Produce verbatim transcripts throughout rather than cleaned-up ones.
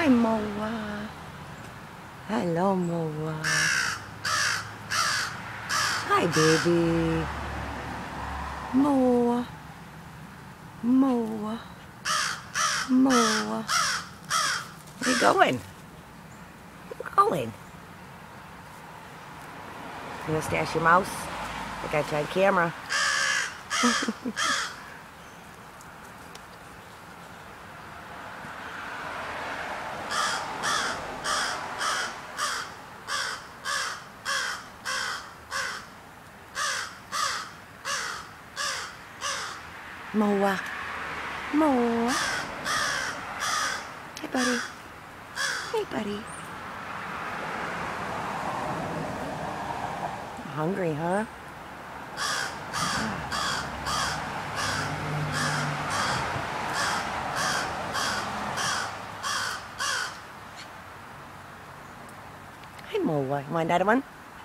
Hi, Moa. Hello, Moa. Hi, baby. Moa. Moa. Moa. Where you going? Where you going? You gonna stash your mouse? I got you on camera. Moa. Moa. Hey, buddy. Hey, buddy. Hungry, huh? Hi, Moa. You want another one?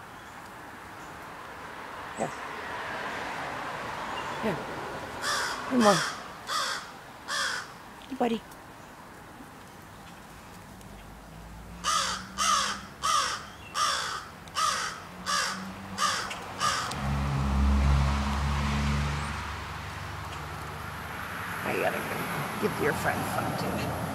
Yes. Here. Come on. Hey, buddy. I gotta give your friend some too.